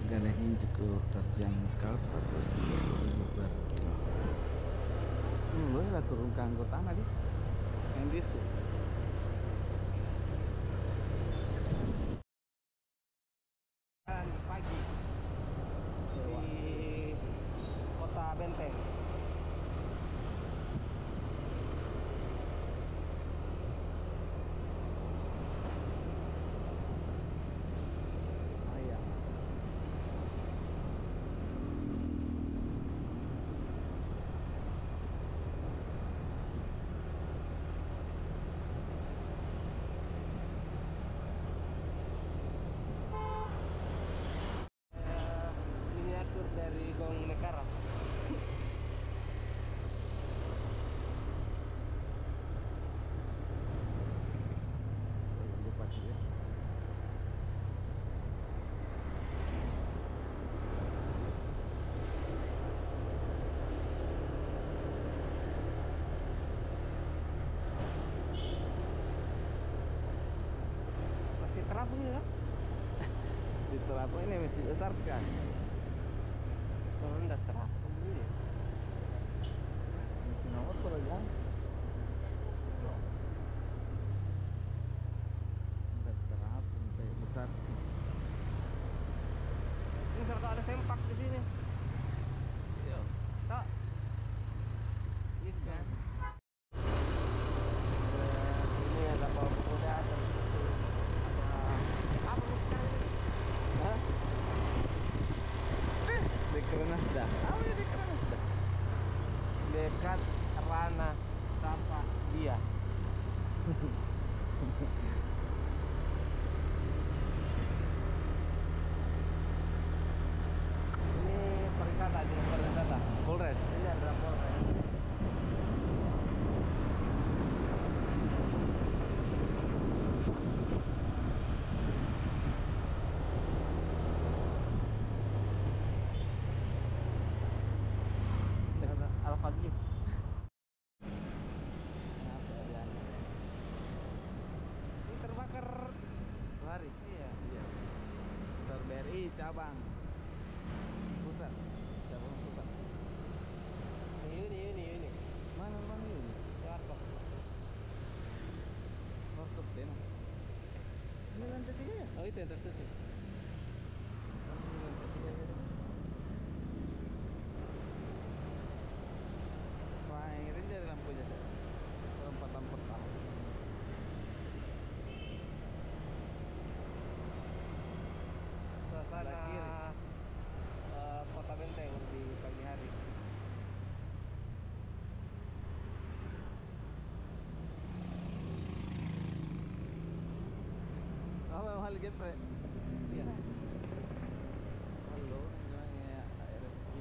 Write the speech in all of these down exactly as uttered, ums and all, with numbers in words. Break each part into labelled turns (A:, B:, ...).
A: Harganya cukup terjangkau seratus dua puluh ribu per kilo. Hmm, lu udah turun ke anggota tadi. Sendisu.
B: Pagi di Kota Benteng.
A: Oh iya.
B: Eh, miniatur dari Gong Mekara.
A: Lupa sih ya.
B: Masih terapung ya?
A: Di terapung ini mesti besarkan.
B: Oh, enggak terapung ini.
A: Mesin motor ya. Udah terapung kayak besar.
B: Ini serta ada sempak di sini.
A: Yo.
B: Tak. Ini kan. Ini ada pohon muda, ada apa bukan?
A: Hah? Dekrenas dah. Apa ya dekrenas dah?
B: Dekat Rana Sapa dia. Ini perikata di perikata.
A: Polres.
B: Ini adalah Polres. Ada Al-Fadli.
A: Apa ya?
B: Ini terbakar.
A: Lari.
B: Iya.
A: Iya. Kantor B R I cabang pusat. Cabang pusat.
B: Ini ini ini ini.
A: Mana mana ini?
B: Warkop.
A: Warkop Beno. Ini lantai tiga ya?
B: Oh itu yang tertutup.
A: Oh, ini lantai tiga ya. Wah, ini dari lampunya saya. Empat-empat tahun.
B: Suasana
A: Sebelah kiri.
B: eh, Kota Benteng di pagi hari.
A: Oh, mahal gitu ya?
B: Iya.
A: Halo, namanya R S G.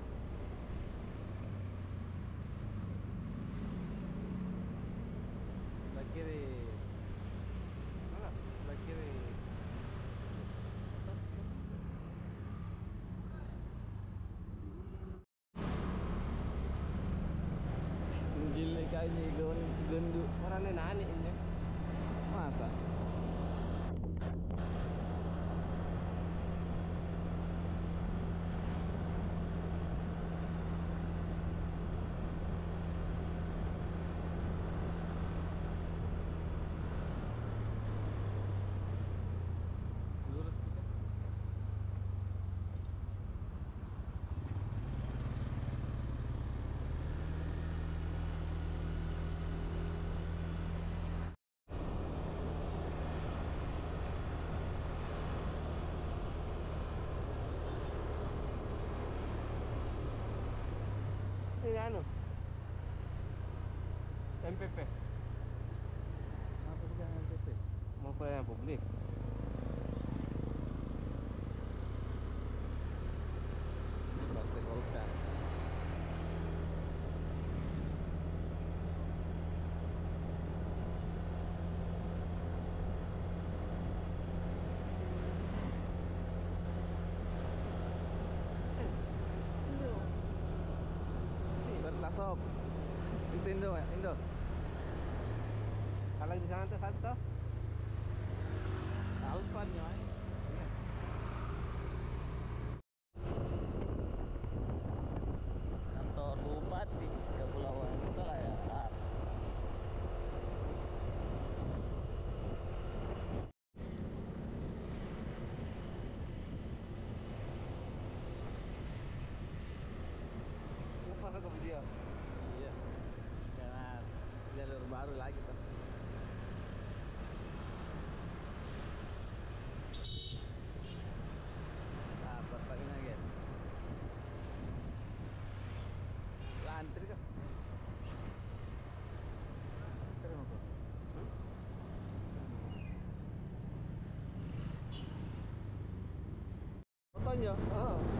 A: Sebelah kiri.
B: Mana?
A: Sebelah kiri. Gila kayaknya gendut.
B: Orang ini nani ini.
A: Masa? Lurus kita.
B: Ini anu. M P P.
A: Apa pegangan P P?
B: Mau pelayanan publik.
A: Ini Partai Golkar. Bertasop. Itu Indo, ya? Indo.
B: Kalau di sana tuh satu.
A: Alpan ya. baru lagi tuh. Dapat Pak ini guys. Lantri kah? Terima kasih. Fotonya?
B: Oh.